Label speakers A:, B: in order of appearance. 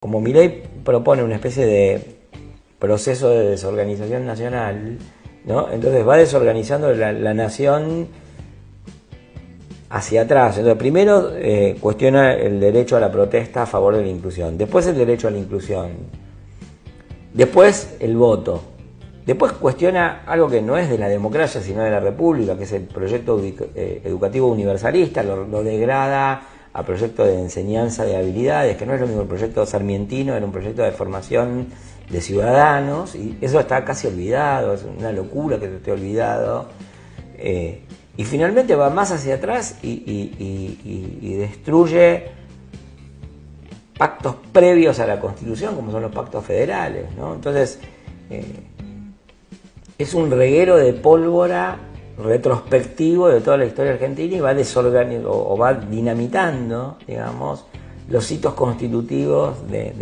A: como Milei propone una especie de proceso de desorganización nacional, ¿no? Entonces va desorganizando la nación hacia atrás. Entonces, primero cuestiona el derecho a la protesta a favor de la inclusión, después el derecho a la inclusión, después el voto, después cuestiona algo que no es de la democracia sino de la república, que es el proyecto educativo universalista, lo degrada a proyecto de enseñanza de habilidades, que no es lo mismo. El proyecto sarmientino era un proyecto de formación de ciudadanos, y eso está casi olvidado, es una locura que se esté olvidado. Y finalmente va más hacia atrás y destruye pactos previos a la Constitución, como son los pactos federales, ¿no? Entonces, es un reguero de pólvora retrospectivo de toda la historia argentina, y va va dinamitando, digamos, los hitos constitutivos de